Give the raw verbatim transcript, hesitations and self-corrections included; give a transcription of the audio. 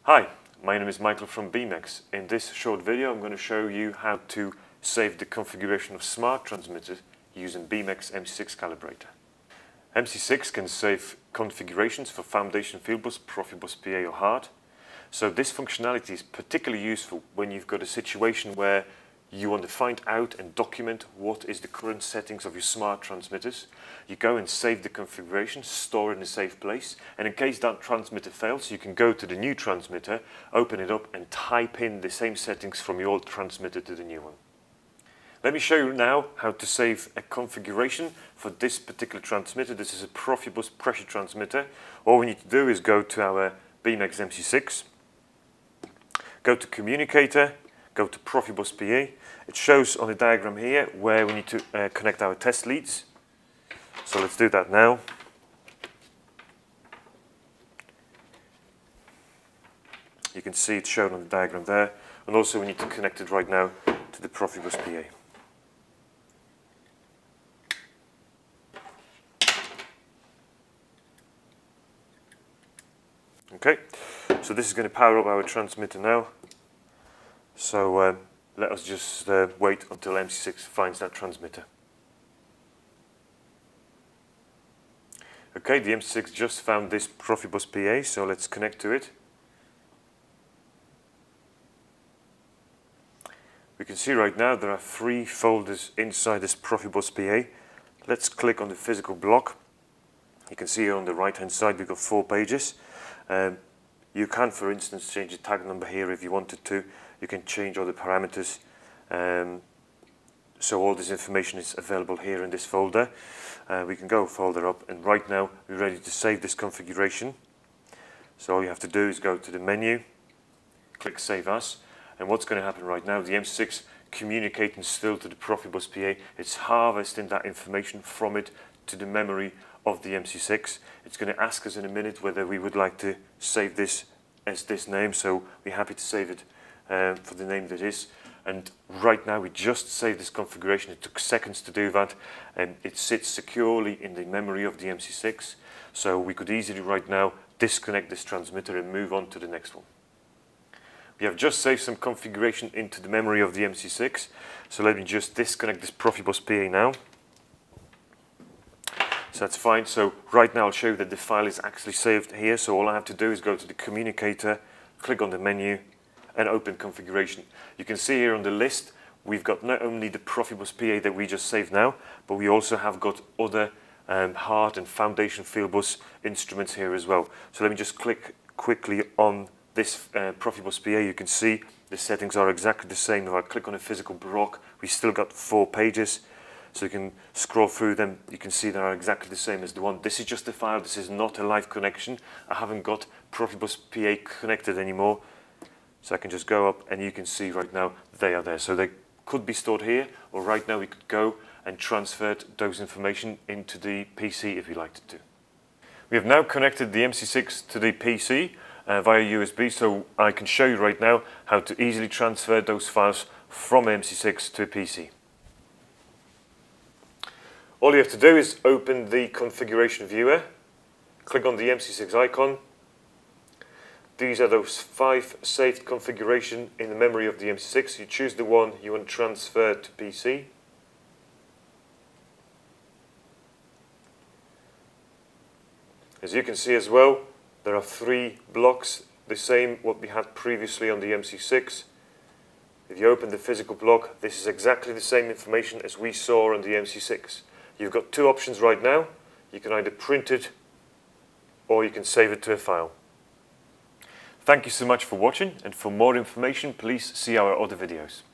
Hi, my name is Michael from Beamex. In this short video I'm going to show you how to save the configuration of smart transmitters using Beamex M C six calibrator. M C six can save configurations for foundation Fieldbus, Profibus P A or HART. So this functionality is particularly useful when you've got a situation where you want to find out and document what is the current settings of your smart transmitters. You go and save the configuration, store it in a safe place, and in case that transmitter fails, you can go to the new transmitter, open it up and type in the same settings from your old transmitter to the new one. Let me show you now how to save a configuration for this particular transmitter. This is a Profibus pressure transmitter. All we need to do is go to our Beamex M C six, go to communicator, go to Profibus P A. It shows on the diagram here where we need to uh, connect our test leads. So let's do that now. You can see it's shown on the diagram there. And also we need to connect it right now to the Profibus P A. Okay, so this is going to power up our transmitter now. So um, let us just uh, wait until M C six finds that transmitter. Okay, the M C six just found this Profibus P A, so let's connect to it. We can see right now there are three folders inside this Profibus P A. Let's click on the physical block. You can see here on the right hand side we've got four pages. Um, you can, for instance, change the tag number here if you wanted to. You can change all the parameters. Um, so all this information is available here in this folder. Uh, we can go folder up, and right now we're ready to save this configuration. So all you have to do is go to the menu, click Save As, and what's going to happen right now, the M C six communicating still to the Profibus P A, it's harvesting that information from it to the memory of the M C six. It's going to ask us in a minute whether we would like to save this as this name, so we're happy to save it uh, for the name that is. And right now we just saved this configuration. It took seconds to do that, and it sits securely in the memory of the M C six, so we could easily right now disconnect this transmitter and move on to the next one. We have just saved some configuration into the memory of the M C six, so let me just disconnect this Profibus P A now. So that's fine. So right now I'll show you that the file is actually saved here. So all I have to do is go to the communicator, click on the menu and open configuration. You can see here on the list we've got not only the Profibus P A that we just saved now, but we also have got other um, HART and foundation Fieldbus instruments here as well. So let me just click quickly on this uh, Profibus P A. You can see the settings are exactly the same. If I click on a physical block, we still got four pages. So you can scroll through them, you can see they are exactly the same as the one. This is just a file, this is not a live connection. I haven't got Profibus P A connected anymore. So I can just go up and you can see right now they are there. So they could be stored here, or right now we could go and transfer those information into the P C if we liked to. We have now connected the M C six to the P C uh, via U S B, so I can show you right now how to easily transfer those files from M C six to a P C. All you have to do is open the configuration viewer, click on the M C six icon. These are those five saved configurations in the memory of the M C six. You choose the one you want to transfer to P C. As you can see as well, there are three blocks, the same what we had previously on the M C six. If you open the physical block, this is exactly the same information as we saw on the M C six. You've got two options right now. You can either print it or you can save it to a file. Thank you so much for watching, and for more information please see our other videos.